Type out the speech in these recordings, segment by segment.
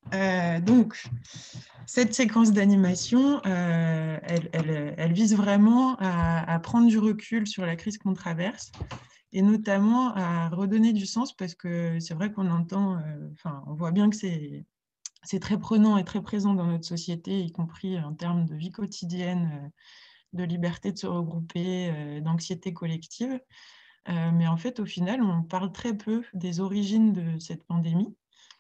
Donc, cette séquence d'animation, elle vise vraiment à prendre du recul sur la crise qu'on traverse et notamment à redonner du sens parce que c'est vrai qu'on entend, on voit bien que c'est très prenant et très présent dans notre société, y compris en termes de vie quotidienne, de liberté de se regrouper, d'anxiété collective. Mais en fait, au final, on parle très peu des origines de cette pandémie.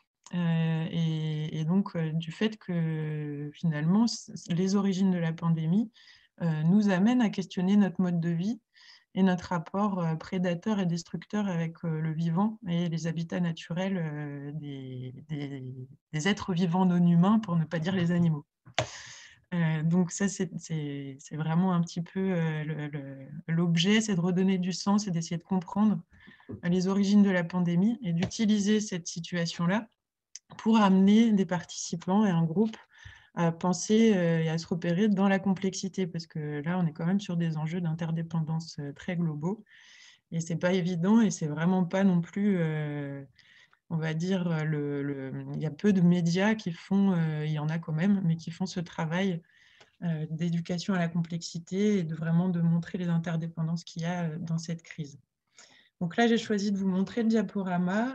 Et donc, du fait que finalement, les origines de la pandémie nous amènent à questionner notre mode de vie et notre rapport prédateur et destructeur avec le vivant et les habitats naturels des êtres vivants non humains, pour ne pas dire les animaux. Donc ça, c'est vraiment un petit peu l'objet, c'est de redonner du sens et d'essayer de comprendre les origines de la pandémie et d'utiliser cette situation-là pour amener des participants et un groupe à penser et à se repérer dans la complexité, parce que là, on est quand même sur des enjeux d'interdépendance très globaux, et c'est pas évident, et c'est vraiment pas non plus, on va dire, il y a peu de médias qui font, il y en a quand même, mais qui font ce travail d'éducation à la complexité et de vraiment de montrer les interdépendances qu'il y a dans cette crise. Donc là, j'ai choisi de vous montrer le diaporama.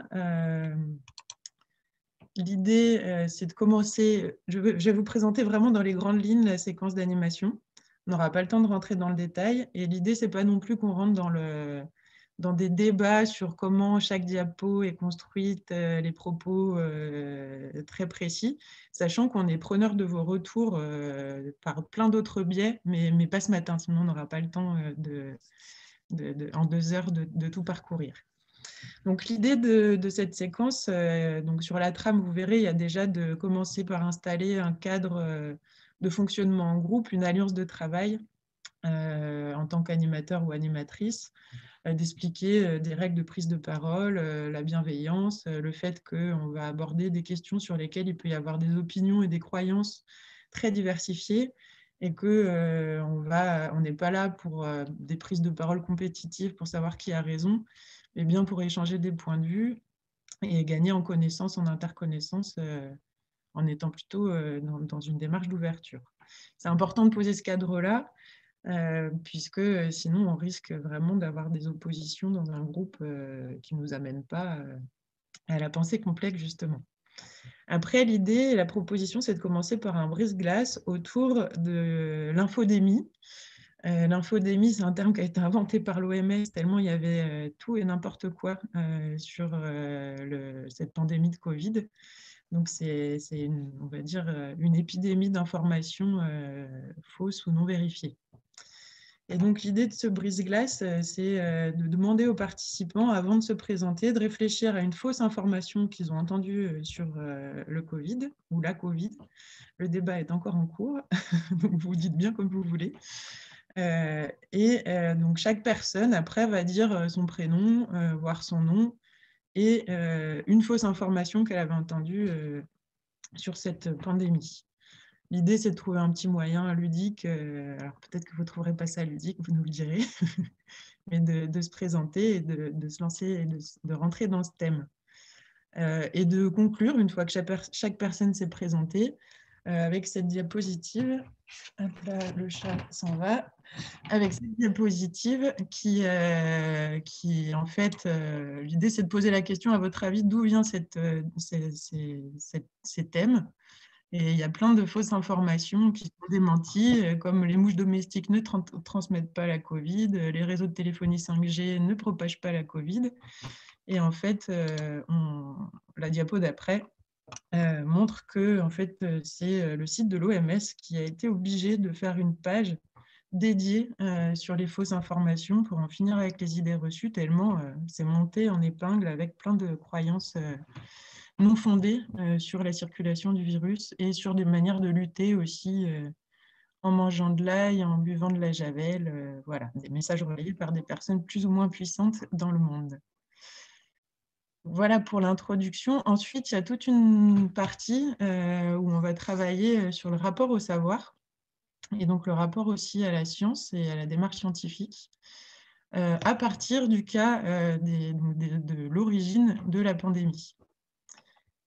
L'idée, c'est de commencer. Je vais vous présenter vraiment dans les grandes lignes la séquence d'animation. On n'aura pas le temps de rentrer dans le détail. Et l'idée, c'est pas non plus qu'on rentre dans des débats sur comment chaque diapo est construite, les propos très précis, sachant qu'on est preneur de vos retours par plein d'autres biais, mais pas ce matin, sinon on n'aura pas le temps en 2 heures de tout parcourir. Donc l'idée de cette séquence, donc sur la trame, vous verrez, il y a déjà de commencer par installer un cadre de fonctionnement en groupe, une alliance de travail en tant qu'animateur ou animatrice, d'expliquer des règles de prise de parole, la bienveillance, le fait qu'on va aborder des questions sur lesquelles il peut y avoir des opinions et des croyances très diversifiées, et qu'on n'est pas là pour des prises de parole compétitives pour savoir qui a raison, mais bien pour échanger des points de vue et gagner en connaissance, en interconnaissance, en étant plutôt dans une démarche d'ouverture. C'est important de poser ce cadre-là, puisque sinon on risque vraiment d'avoir des oppositions dans un groupe qui ne nous amènent pas à la pensée complexe, justement. Après, l'idée et la proposition, c'est de commencer par un brise-glace autour de l'infodémie. L'infodémie, c'est un terme qui a été inventé par l'OMS, tellement il y avait tout et n'importe quoi sur cette pandémie de Covid. Donc, c'est on va dire, une épidémie d'informations fausses ou non vérifiées. Et donc, l'idée de ce brise-glace, c'est de demander aux participants, avant de se présenter, de réfléchir à une fausse information qu'ils ont entendue sur le Covid ou la Covid. Le débat est encore en cours, donc vous dites bien comme vous voulez. Donc, chaque personne, après, va dire son prénom, voire son nom, et une fausse information qu'elle avait entendue sur cette pandémie. L'idée, c'est de trouver un petit moyen ludique. Alors, peut-être que vous ne trouverez pas ça ludique, vous nous le direz, mais de se présenter et de se lancer et de rentrer dans ce thème. Et de conclure, une fois que chaque personne s'est présentée, avec cette diapositive. Hop là, le chat s'en va. Avec cette diapositive qui en fait, l'idée, c'est de poser la question, à votre avis, d'où viennent ces thèmes? Et il y a plein de fausses informations qui sont démenties, comme les mouches domestiques ne transmettent pas la Covid, les réseaux de téléphonie 5G ne propagent pas la Covid. Et en fait, la diapo d'après montre que en fait, c'est le site de l'OMS qui a été obligé de faire une page dédiée sur les fausses informations pour en finir avec les idées reçues, tellement c'est monté en épingle avec plein de croyances non fondées sur la circulation du virus et sur des manières de lutter aussi en mangeant de l'ail, en buvant de la javel, voilà, des messages relayés par des personnes plus ou moins puissantes dans le monde. Voilà pour l'introduction. Ensuite, il y a toute une partie où on va travailler sur le rapport au savoir, et donc le rapport aussi à la science et à la démarche scientifique, à partir du cas de l'origine de la pandémie.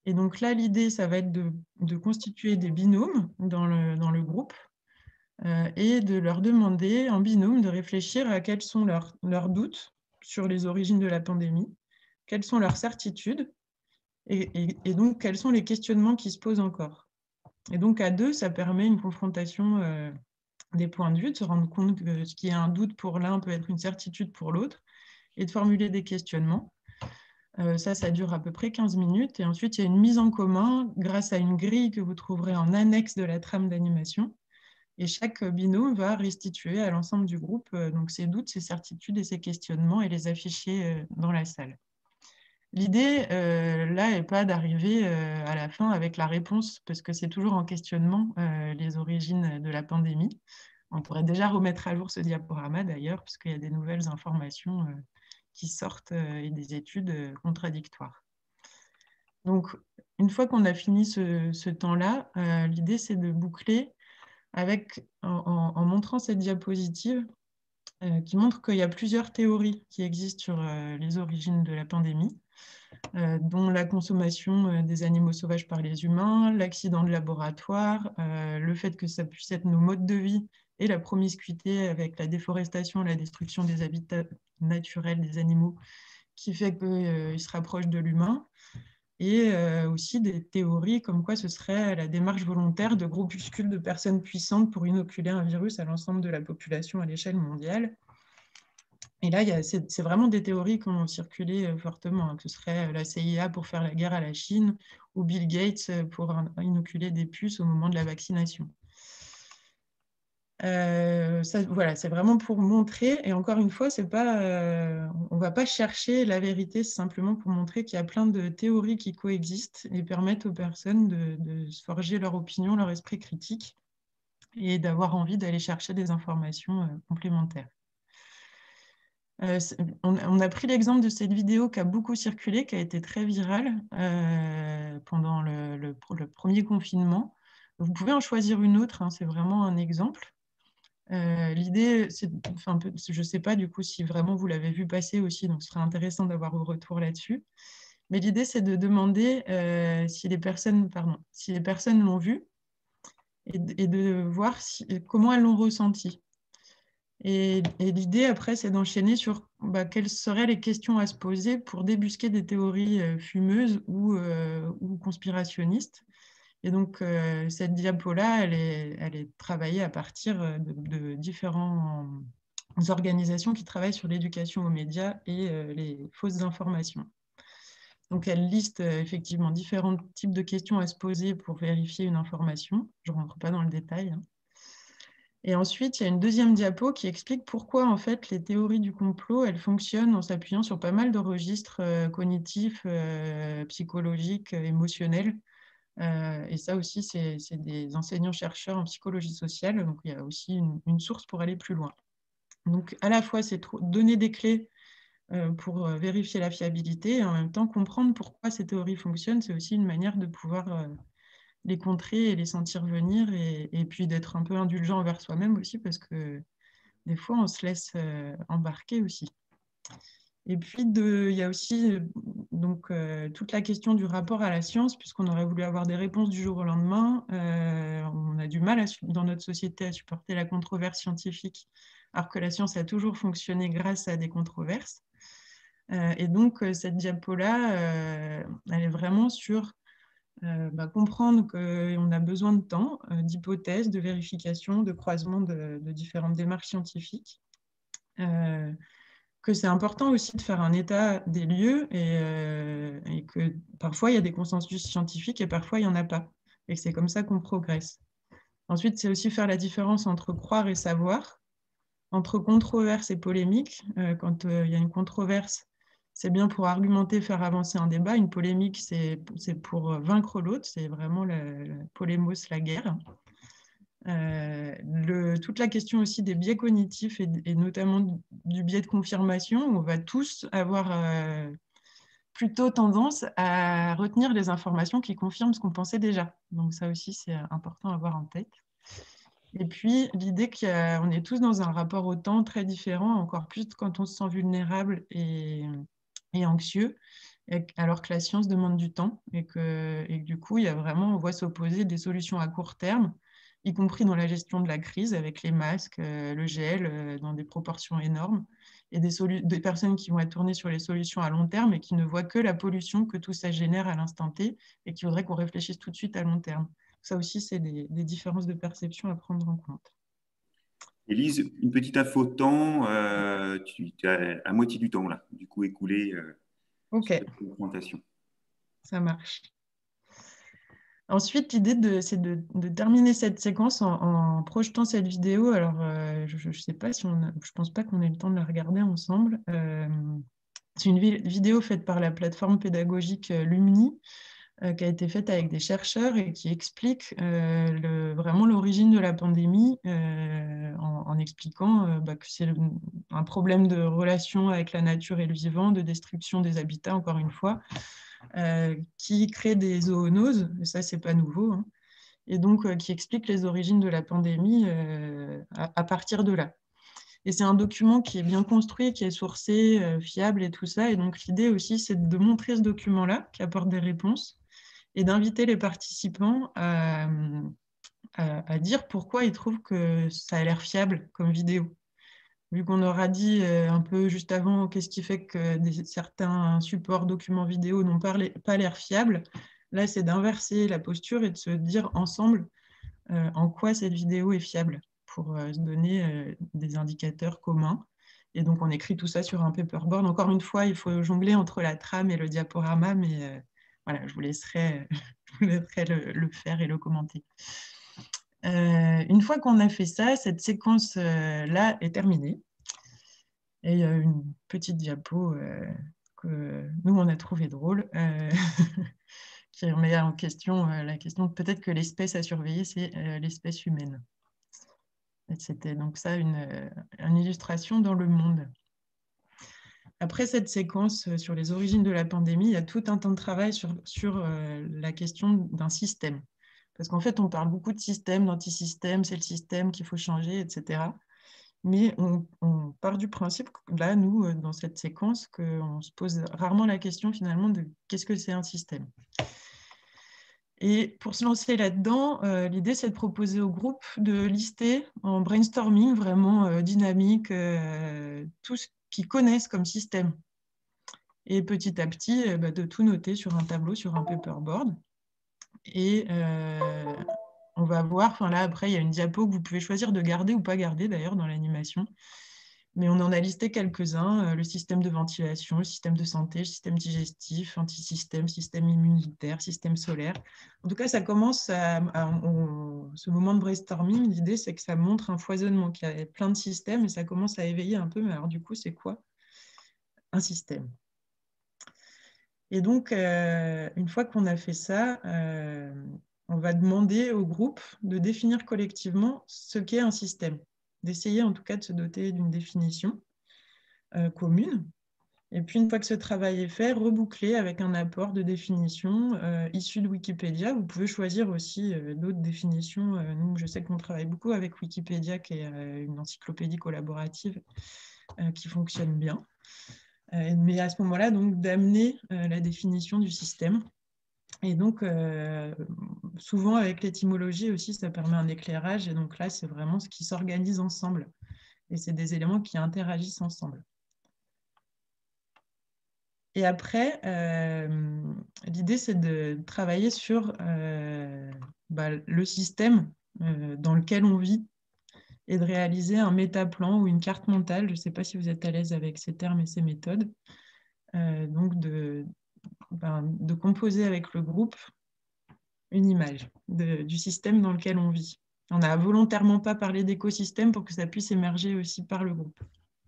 Et donc là, l'idée, ça va être de constituer des binômes dans le groupe et de leur demander en binôme de réfléchir à quels sont leurs doutes sur les origines de la pandémie, quelles sont leurs certitudes et donc quels sont les questionnements qui se posent encore. Et donc à deux, ça permet une confrontation des points de vue, de se rendre compte que ce qui est un doute pour l'un peut être une certitude pour l'autre et de formuler des questionnements. Ça dure à peu près 15 minutes. Et ensuite, il y a une mise en commun grâce à une grille que vous trouverez en annexe de la trame d'animation. Et chaque binôme va restituer à l'ensemble du groupe donc ses doutes, ses certitudes et ses questionnements et les afficher dans la salle. L'idée, là, n'est pas d'arriver à la fin avec la réponse, parce que c'est toujours en questionnement les origines de la pandémie. On pourrait déjà remettre à jour ce diaporama, d'ailleurs, parce qu'il y a des nouvelles informations qui sortent et des études contradictoires. Donc, une fois qu'on a fini ce temps-là, l'idée, c'est de boucler en montrant cette diapositive qui montre qu'il y a plusieurs théories qui existent sur les origines de la pandémie, dont la consommation des animaux sauvages par les humains, l'accident de laboratoire, le fait que ça puisse être nos modes de vie et la promiscuité avec la déforestation, la destruction des habitats naturels des animaux qui fait qu'ils se rapprochent de l'humain, et aussi des théories comme quoi ce serait la démarche volontaire de groupuscules de personnes puissantes pour inoculer un virus à l'ensemble de la population à l'échelle mondiale. Et là, c'est vraiment des théories qui ont circulé fortement, que ce serait la CIA pour faire la guerre à la Chine ou Bill Gates pour inoculer des puces au moment de la vaccination. Voilà, c'est vraiment pour montrer, et encore une fois, on ne va pas chercher la vérité, c'est simplement pour montrer qu'il y a plein de théories qui coexistent et permettent aux personnes de se forger leur opinion, leur esprit critique, et d'avoir envie d'aller chercher des informations complémentaires. On a pris l'exemple de cette vidéo qui a beaucoup circulé, qui a été très virale pendant le premier confinement. Vous pouvez en choisir une autre, hein, c'est vraiment un exemple. L'idée, je ne sais pas du coup si vraiment vous l'avez vu passer aussi, donc ce serait intéressant d'avoir vos retours là-dessus. Mais l'idée, c'est de demander si les personnes l'ont vu et de voir comment elles l'ont ressenti. Et l'idée, après, c'est d'enchaîner sur quelles seraient les questions à se poser pour débusquer des théories fumeuses ou conspirationnistes. Et donc, cette diapo-là, elle est travaillée à partir de différentes organisations qui travaillent sur l'éducation aux médias et les fausses informations. Donc, elle liste effectivement différents types de questions à se poser pour vérifier une information. Je ne rentre pas dans le détail, hein. Et ensuite, il y a une deuxième diapo qui explique pourquoi, en fait, les théories du complot, elles fonctionnent en s'appuyant sur pas mal de registres cognitifs, psychologiques, émotionnels. Et ça aussi, c'est des enseignants-chercheurs en psychologie sociale. Donc, il y a aussi une source pour aller plus loin. Donc, à la fois, c'est donner des clés pour vérifier la fiabilité et en même temps comprendre pourquoi ces théories fonctionnent. C'est aussi une manière de pouvoir les contrer et les sentir venir et puis d'être un peu indulgent envers soi-même aussi parce que des fois, on se laisse embarquer aussi. Et puis, il y a aussi toute la question du rapport à la science, puisqu'on aurait voulu avoir des réponses du jour au lendemain. On a du mal dans notre société à supporter la controverse scientifique, alors que la science a toujours fonctionné grâce à des controverses. Et donc, cette diapo-là, elle est vraiment sur comprendre qu'on a besoin de temps, d'hypothèses, de vérification, de croisement de différentes démarches scientifiques. Que c'est important aussi de faire un état des lieux et que parfois il y a des consensus scientifiques et parfois il n'y en a pas. Et c'est comme ça qu'on progresse. Ensuite, c'est aussi faire la différence entre croire et savoir, entre controverse et polémique. Quand il y a une controverse, c'est bien pour argumenter, faire avancer un débat. Une polémique, c'est pour vaincre l'autre. C'est vraiment la polémos, la guerre. Toute la question aussi des biais cognitifs et notamment du biais de confirmation, on va tous avoir plutôt tendance à retenir les informations qui confirment ce qu'on pensait déjà. Donc ça aussi, c'est important à avoir en tête. Et puis, l'idée qu'on est tous dans un rapport au temps très différent, encore plus quand on se sent vulnérable et et anxieux, alors que la science demande du temps et que du coup, on voit s'opposer des solutions à court terme, y compris dans la gestion de la crise avec les masques, le gel dans des proportions énormes, et des personnes qui vont être tournées sur les solutions à long terme et qui ne voient que la pollution que tout ça génère à l'instant T et qui voudraient qu'on réfléchisse tout de suite à long terme. Ça aussi, c'est des différences de perception à prendre en compte. Élise, une petite info temps, tu as à moitié du temps là, du coup écoulé Ok, sur cette documentation. ça marche. Ensuite, l'idée, c'est de terminer cette séquence en projetant cette vidéo. Alors, je ne sais pas si je pense pas qu'on ait le temps de la regarder ensemble. C'est une vidéo faite par la plateforme pédagogique Lumni, qui a été faite avec des chercheurs et qui explique vraiment l'origine de la pandémie en expliquant que c'est un problème de relation avec la nature et le vivant, de destruction des habitats, encore une fois, qui crée des zoonoses, et ça, c'est pas nouveau, hein, et donc qui explique les origines de la pandémie à partir de là. Et c'est un document qui est bien construit, qui est sourcé, fiable et tout ça. Et donc l'idée aussi, c'est de montrer ce document-là, qui apporte des réponses, et d'inviter les participants à dire pourquoi ils trouvent que ça a l'air fiable comme vidéo. Vu qu'on aura dit un peu juste avant qu'est-ce qui fait que certains supports documents vidéo n'ont pas l'air fiables, là, c'est d'inverser la posture et de se dire ensemble en quoi cette vidéo est fiable pour se donner des indicateurs communs. Et donc, on écrit tout ça sur un paperboard. Encore une fois, il faut jongler entre la trame et le diaporama, mais voilà, je vous laisserai, le faire et le commenter. Une fois qu'on a fait ça, cette séquence-là est terminée. Et il y a une petite diapo que nous, on a trouvé drôle, qui remet en question la question peut-être que l'espèce à surveiller, c'est l'espèce humaine. C'était donc ça une illustration dans le monde. Après cette séquence sur les origines de la pandémie, il y a tout un temps de travail sur la question d'un système. Parce qu'en fait, on parle beaucoup de système, d'antisystème, c'est le système qu'il faut changer, etc. Mais on part du principe, là, nous, dans cette séquence, qu'on se pose rarement la question finalement de qu'est-ce que c'est un système. Et pour se lancer là-dedans, l'idée, c'est de proposer au groupe de lister en brainstorming vraiment dynamique tout ce qu'ils connaissent comme système. Et petit à petit, de tout noter sur un tableau, sur un paperboard. Et on va voir, enfin là, après, il y a une diapo que vous pouvez choisir de garder ou pas garder d'ailleurs dans l'animation. Mais on en a listé quelques-uns, le système de ventilation, le système de santé, le système digestif, antisystème, système immunitaire, système solaire. En tout cas, ça commence ce moment de brainstorming, l'idée c'est que ça montre un foisonnement, qu'il y a plein de systèmes et ça commence à éveiller un peu, mais alors du coup, c'est quoi un système? Et donc, une fois qu'on a fait ça, on va demander au groupe de définir collectivement ce qu'est un système, d'essayer en tout cas de se doter d'une définition commune. Et puis, une fois que ce travail est fait, reboucler avec un apport de définition issu de Wikipédia. Vous pouvez choisir aussi d'autres définitions. Nous, je sais qu'on travaille beaucoup avec Wikipédia, qui est une encyclopédie collaborative qui fonctionne bien. Mais à ce moment-là, donc, d'amener la définition du système. Et donc, souvent, avec l'étymologie aussi, ça permet un éclairage. Et donc là, c'est vraiment ce qui s'organise ensemble. Et c'est des éléments qui interagissent ensemble. Et après, l'idée, c'est de travailler sur le système dans lequel on vit et de réaliser un métaplan ou une carte mentale. Je ne sais pas si vous êtes à l'aise avec ces termes et ces méthodes. Donc, de composer avec le groupe une image du système dans lequel on vit. On n'a volontairement pas parlé d'écosystème pour que ça puisse émerger aussi par le groupe.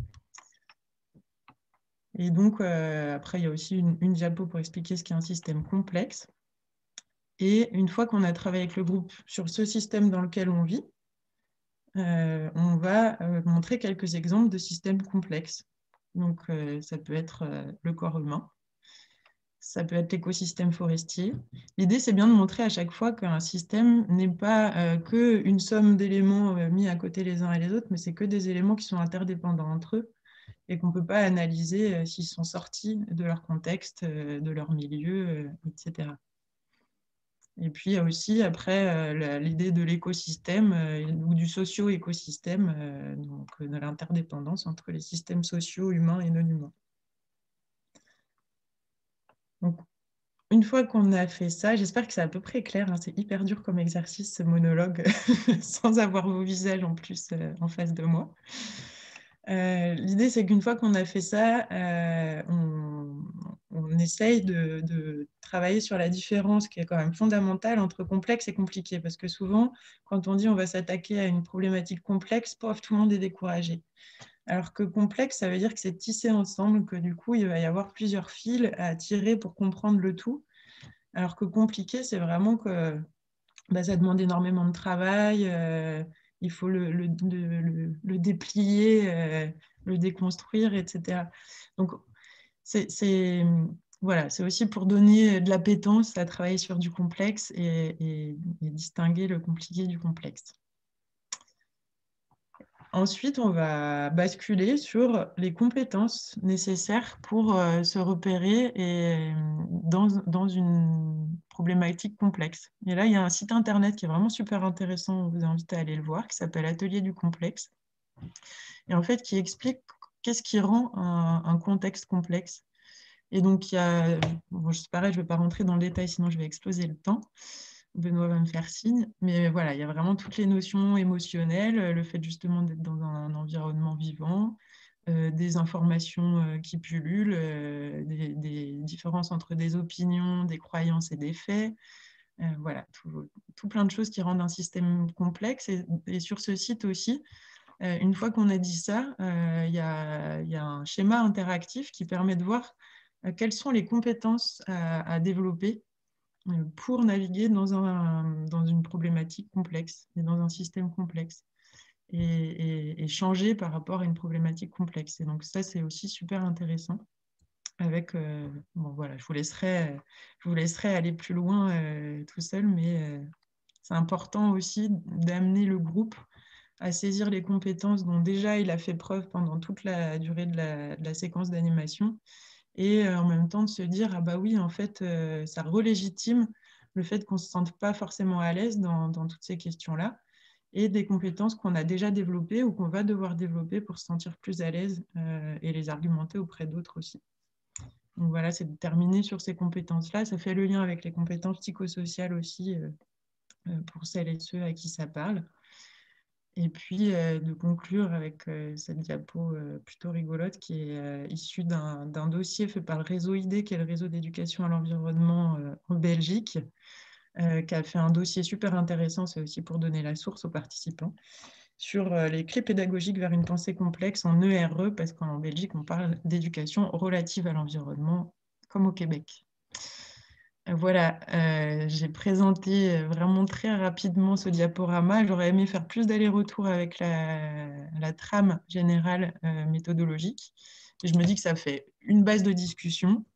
Et donc, après, il y a aussi une diapo pour expliquer ce qu'est un système complexe. Et une fois qu'on a travaillé avec le groupe sur ce système dans lequel on vit, on va montrer quelques exemples de systèmes complexes. Donc, ça peut être le corps humain, ça peut être l'écosystème forestier. L'idée, c'est bien de montrer à chaque fois qu'un système n'est pas qu'une somme d'éléments mis à côté les uns et les autres, mais c'est que des éléments qui sont interdépendants entre eux et qu'on ne peut pas analyser s'ils sont sortis de leur contexte, de leur milieu, etc. Et puis, il y a aussi, après, l'idée de l'écosystème ou du socio-écosystème, donc de l'interdépendance entre les systèmes sociaux, humains et non humains. Donc, une fois qu'on a fait ça, j'espère que c'est à peu près clair, hein, c'est hyper dur comme exercice, ce monologue, sans avoir vos visages en plus en face de moi. L'idée, c'est qu'une fois qu'on a fait ça, on essaye de travailler sur la différence qui est quand même fondamentale entre complexe et compliqué. Parce que souvent, quand on dit on va s'attaquer à une problématique complexe, pof, tout le monde est découragé. Alors que complexe, ça veut dire que c'est tissé ensemble, que du coup, il va y avoir plusieurs fils à tirer pour comprendre le tout. Alors que compliqué, c'est vraiment que ça demande énormément de travail, il faut le déplier, le déconstruire, etc. Donc, voilà, c'est aussi pour donner de l'appétence à travailler sur du complexe et distinguer le compliqué du complexe. Ensuite, on va basculer sur les compétences nécessaires pour se repérer dans une problématique complexe. Et là, il y a un site internet qui est vraiment super intéressant, on vous invite à aller le voir, qui s'appelle Atelier du complexe, et en fait, qui explique qu'est-ce qui rend un contexte complexe. Et donc, il y a, bon, c'est pareil, je ne vais pas rentrer dans le détail, sinon je vais exploser le temps. Benoît va me faire signe. Mais voilà, il y a vraiment toutes les notions émotionnelles, le fait justement d'être dans un environnement vivant, des informations qui pullulent, des différences entre des opinions, des croyances et des faits. Voilà, tout plein de choses qui rendent un système complexe. Et sur ce site aussi, une fois qu'on a dit ça, il y a un schéma interactif qui permet de voir quelles sont les compétences à développer pour naviguer dans une problématique complexe et dans un système complexe et changer par rapport à une problématique complexe. Et donc ça, c'est aussi super intéressant. Avec, bon voilà, je vous laisserai aller plus loin tout seul, mais c'est important aussi d'amener le groupe à saisir les compétences dont déjà il a fait preuve pendant toute la durée de la séquence d'animation et en même temps de se dire ah bah oui, en fait, ça relégitime le fait qu'on ne se sente pas forcément à l'aise dans toutes ces questions-là et des compétences qu'on a déjà développées ou qu'on va devoir développer pour se sentir plus à l'aise et les argumenter auprès d'autres aussi. Donc voilà, c'est de terminer sur ces compétences-là. Ça fait le lien avec les compétences psychosociales aussi pour celles et ceux à qui ça parle. Et puis de conclure avec cette diapo plutôt rigolote qui est issue d'un dossier fait par le réseau ID, qui est le réseau d'éducation à l'environnement en Belgique, qui a fait un dossier super intéressant, c'est aussi pour donner la source aux participants, sur les clés pédagogiques vers une pensée complexe en ERE, parce qu'en Belgique, on parle d'éducation relative à l'environnement, comme au Québec. Voilà, j'ai présenté vraiment très rapidement ce diaporama. J'aurais aimé faire plus d'aller-retour avec la trame générale méthodologique. Et je me dis que ça fait une base de discussion.